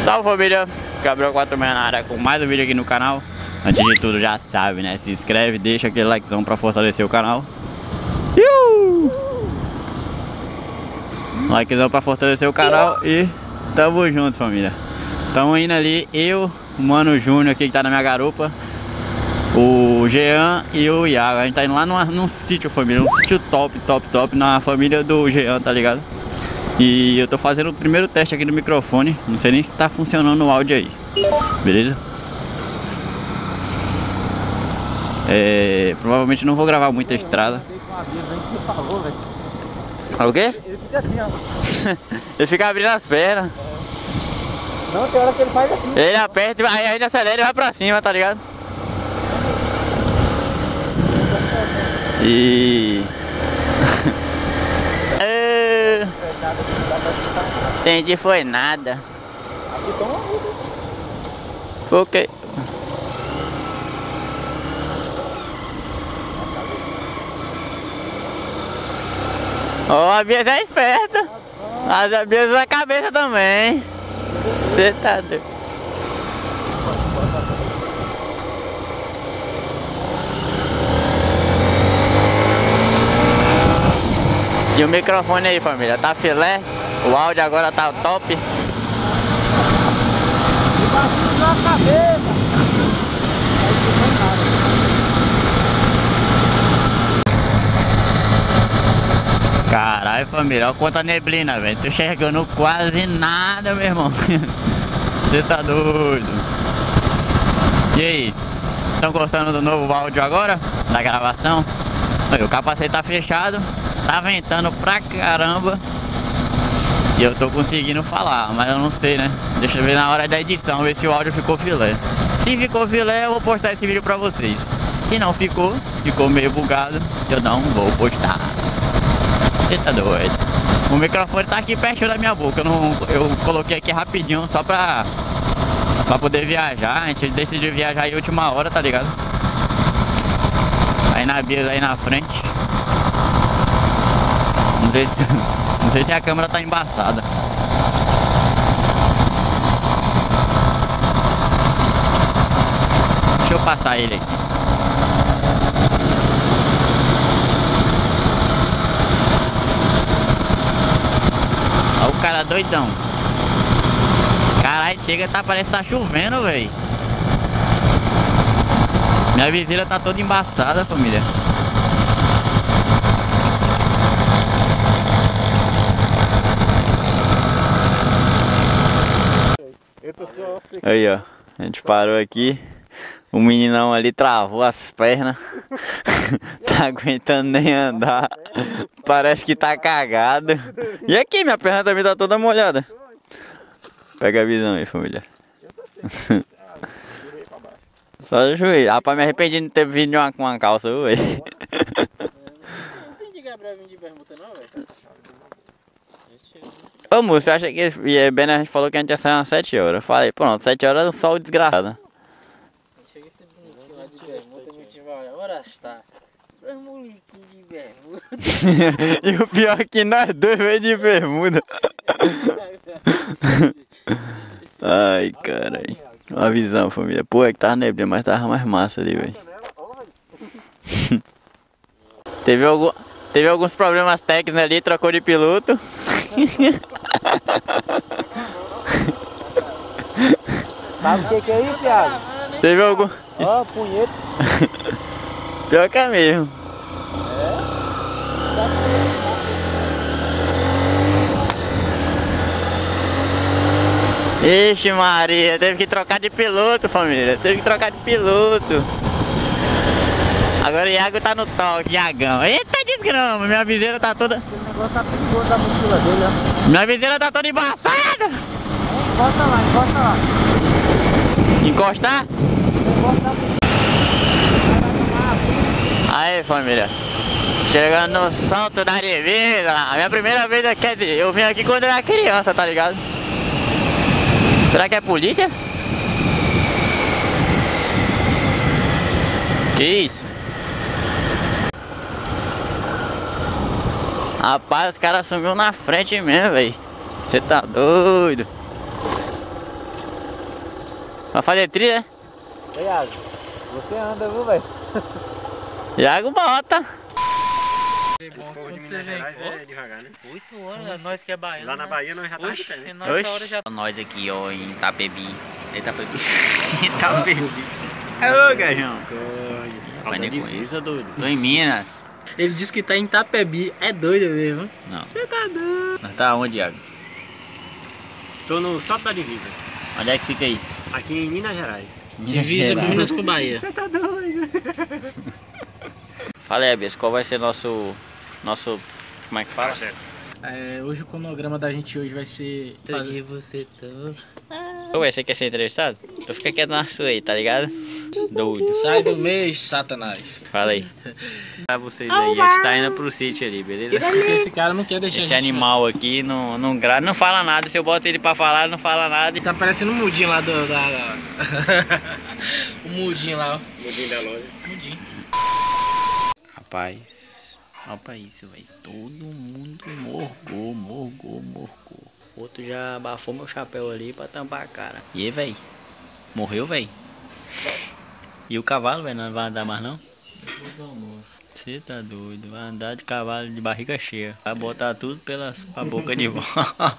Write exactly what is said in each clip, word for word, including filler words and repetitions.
Salve família, Gabriel quatro seis na área com mais um vídeo aqui no canal. Antes de tudo já sabe, né? Se inscreve, deixa aquele likezão pra fortalecer o canal. Iu! Likezão pra fortalecer o canal e tamo junto família. Tamo indo ali, eu, o Mano Júnior aqui que tá na minha garupa, o Jean e o Iago. A gente tá indo lá numa, num sítio família, um sítio top, top, top na família do Jean, tá ligado? E eu tô fazendo o primeiro teste aqui no microfone. Não sei nem se tá funcionando o áudio aí. Beleza? É, provavelmente não vou gravar muita estrada. O quê? Ele fica assim, ó. Ele fica abrindo as pernas. Não, tem hora que ele faz assim. Ele aperta, aí a gente acelera e vai pra cima, tá ligado? E... é... Entendi, foi nada. Aqui toma vida. Foi o quê? Ó, a Bia é esperta. Mas a Bia usa a cabeça também. Você tá doido. E o microfone aí família, tá filé? O áudio agora tá top. E bastante na cabeça. Caralho família, olha quanta neblina, velho. Tô enxergando quase nada, meu irmão. Você tá doido. E aí? Estão gostando do novo áudio agora? Da gravação? O capacete tá fechado. Tá ventando pra caramba. E eu tô conseguindo falar, mas eu não sei, né? Deixa eu ver na hora da edição, ver se o áudio ficou filé. Se ficou filé, eu vou postar esse vídeo pra vocês. Se não ficou, ficou meio bugado, eu não vou postar. Você tá doido? O microfone tá aqui perto da minha boca. Eu, não, eu coloquei aqui rapidinho só pra, pra poder viajar. A gente decidiu viajar em última hora, tá ligado? Aí na Bia aí na frente. Não sei se, não sei se a câmera tá embaçada. Deixa eu passar ele aqui. Olha o cara doidão. Caralho, chega, tá, parece que tá chovendo, velho. Minha viseira tá toda embaçada, família. Aí, ó. A gente parou aqui. O meninão ali travou as pernas. Tá aguentando nem andar. Parece que tá cagado. E aqui, minha perna também tá toda molhada. Pega a visão aí, família. Só o joelho. Rapaz, me arrependi de não ter vindo com uma calça, velho. Não entendi Gabriel vir de bermuda não, velho. Ô moço, você acha que e bem, a gente falou que a gente ia sair umas sete horas. Eu falei, pronto, sete horas é um sol desgraçado. Chega esse bonitinho lá de bermuda, o bonitinho vai olhar, ora está. Dois molequinhos de bermuda. E o pior é que nós dois veio de bermuda. Ai, caralho. Uma visão, família. Pô, é que tava neblina, mas tava mais massa ali, velho. Teve, algum, teve alguns problemas técnicos ali, trocou de piloto. Sabe o que que é isso, Thiago? Teve algum... Ó, oh, punheta. Pior que é mesmo. Ixi Maria, teve que trocar de piloto, família. Teve que trocar de piloto. Agora o Iago tá no toque, Iagão. Eita desgrama, minha viseira tá toda... O negócio tá perigoso da mochila dele, ó. Minha viseira tá toda embaçada. Encosta lá, encosta lá. Encostar? Encosta lá. Aí família, chegando no Salto da Divisa. A minha primeira vez aqui, quer dizer, eu vim aqui quando eu era criança, tá ligado? Será que é polícia? Que isso? Rapaz, os caras sumiu na frente mesmo, velho. Você tá doido? Vai fazer trilha? Ei, Iago, você anda, viu, velho? Iago bota. É devagar, né? oito horas, nós que é baiano. Lá na Bahia nós já tá Oxe, né? nós essa hora já... Nós aqui, ó, em Itapebi. Itapebi. Itapebi. Ô, Gajão. Aprendi com isso, doido. Tô em Minas. Ele disse que tá em Itapebi. É doido mesmo. Não. Você tá doido. Nós tá onde, Iago? Tô no salto da divisa. Onde é que fica aí? Aqui em Minas Gerais. Divisa com Minas com Bahia. Você tá doido? Fala aí, Abias, qual vai ser nosso... Nosso... Como é que fala? É, hoje o cronograma da gente hoje vai ser... Fazer você tão... Ué, você quer ser entrevistado? Tu fica quieto na sua aí, tá ligado? Doido. Sai do mês, Satanás. Fala aí. Pra vocês aí, a gente tá indo pro sítio ali, beleza? Porque esse cara não quer deixar Esse a gente... animal aqui não, não, gra... não fala nada. Se eu boto ele pra falar, não fala nada. Tá parecendo um mudinho lá do... Da, da... o mudinho lá, ó. Mudinho da loja. Mudinho. Rapaz, olha pra isso, velho. Todo mundo morgou, morgou, morgou. Outro já abafou meu chapéu ali pra tampar a cara. E aí, velho? Morreu, velho? E o cavalo, velho? Não vai andar mais, não? Você tá doido. Vai andar de cavalo de barriga cheia. Vai botar tudo pelas, pra boca de volta.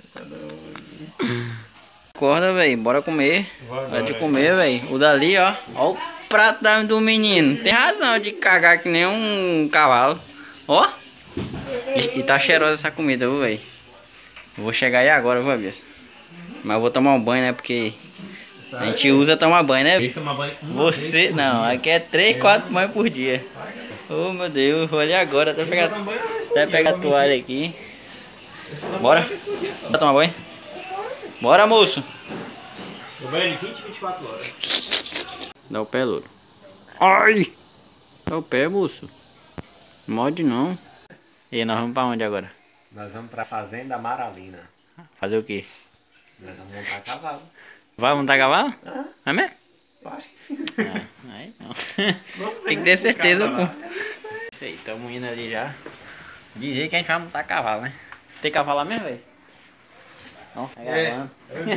Acorda, velho. Bora comer. Bora de comer, velho. O dali, ó. Ó o prato do menino. Tem razão de cagar que nem um cavalo. Ó. E, e tá cheirosa essa comida, viu, velho? Vou chegar aí agora, viu, Abias? Mas eu vou tomar um banho, né? Porque a gente usa tomar banho, né? Você, não. Aqui é três, quatro banhos por dia. Oh, meu Deus. Vou ali agora. Até pegar, até pegar a toalha aqui. Bora? Bora tomar banho? Bora, moço. O banho é de vinte, vinte e quatro horas. Dá o pé, louro. Ai! Dá o pé, moço. Morde não. E nós vamos pra onde agora? Nós vamos pra Fazenda Maralina. Fazer o quê? Nós vamos montar cavalo. Vai montar cavalo? Ah, É mesmo? eu acho que sim. Ah, aí não. Tem que ter certeza, pô. Isso aí, tamo indo ali já. Dizer que a gente vai montar cavalo, né? Tem cavalo lá mesmo, velho? Nossa, tá gravando.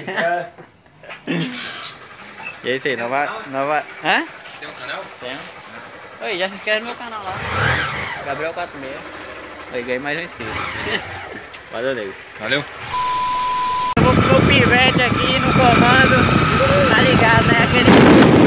E é isso aí, não vai... Não vai... Hã? Tem um canal? Tem. Oi, já se inscreve no meu canal lá. Gabriel quarenta e seis. Aí ganhei mais um inscrito. Valeu, nego. Valeu. Eu vou com o pivete aqui no comando. Tá ligado, né? Aquele...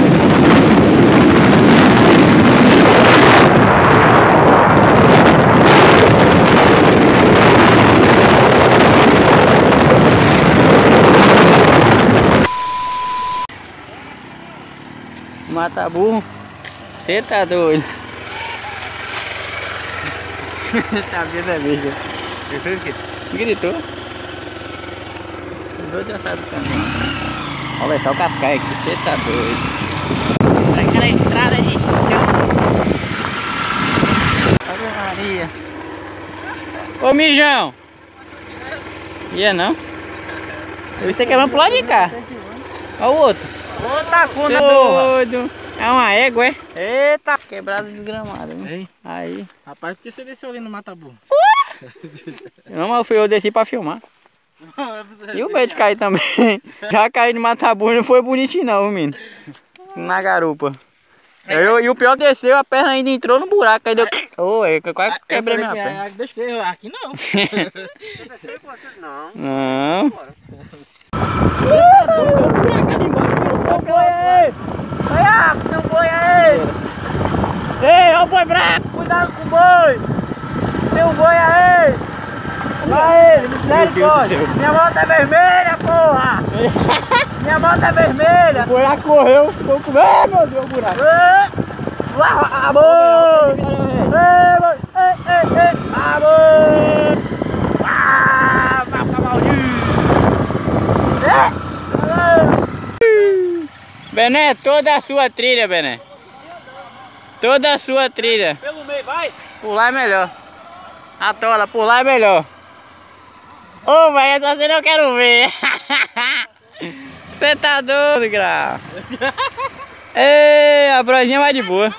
Mata burro. Você tá doido. Sabia da bicha. Gritou o quê? Gritou. Os outros já sabem também. Olha só o cascaio aqui. Você tá doido. Aquela estrada de chão. Ave Maria. Ô, mijão. Ia não? Você quer pular de cá. Olha o outro. Ô, tá com doido. É uma égua, é? Eita! Quebrado de gramado, hein? Aí. Rapaz, por que você desceu ali no Matabu? Não, mas eu desci pra filmar. E o medo de cair também. Já caí no Matabu e não foi bonitinho não, menino. Na garupa. Eu, e o pior desceu, a perna ainda entrou no buraco. Aí deu... Ô, eu quase quebrei minha perna. Deixa eu aqui não. Não. Não. Olha, tem um boi aí! Ei, olha o boi branco! Cuidado com o boi! Tem um boi aí! Olha ele, misericórdia! Minha moto é vermelha, porra! Minha moto é vermelha! O buraco correu, ficou com... Ai, meu Deus, o buraco! Amor! Ei, ei, ei! Amor! Ah, vaca maldita! Bené, toda a sua trilha, Bené. Toda a sua trilha. Pelo meio, vai! Pular é melhor. A tola, pular é melhor. Ô, velho, essa cena eu quero ver. Você tá doido, Grau. Ei, a prozinha vai de boa.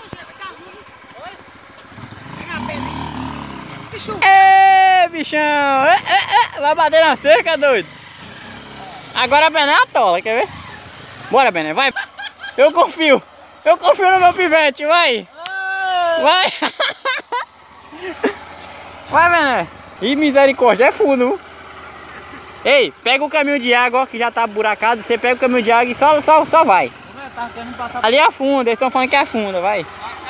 Ei, bichão. Ei, ei, ei. Vai bater na cerca, doido. Agora a Bené é a tola, quer ver? Bora, Bené, vai. Eu confio. Eu confio no meu pivete, vai. Vai. Vai, Bené. Ih, misericórdia, é fundo. Ei, pega o caminho de água, ó, que já tá buracado. Você pega o caminho de água e só, só, só vai. Ali afunda, eles estão falando que afunda, vai.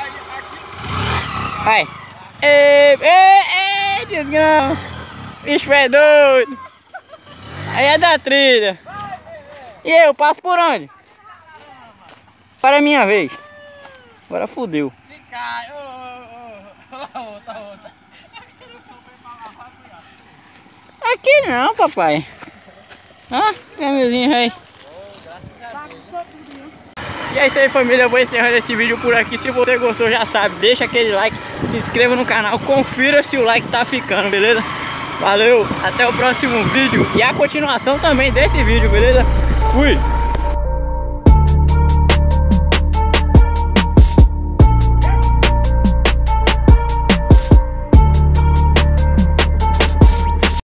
Vai. Ei, ei, ei, desgrama. Bicho é doido. Aí é da trilha. E eu passo por onde? Para a minha vez. Agora fudeu. Se cai. Ô, ô, ô. Outra, outra. Aqui não, papai. Ah, caminhozinho aí. E é isso aí, família. Eu vou encerrando esse vídeo por aqui. Se você gostou, já sabe, deixa aquele like, se inscreva no canal, confira se o like tá ficando, beleza? Valeu, até o próximo vídeo e a continuação também desse vídeo, beleza? Fui!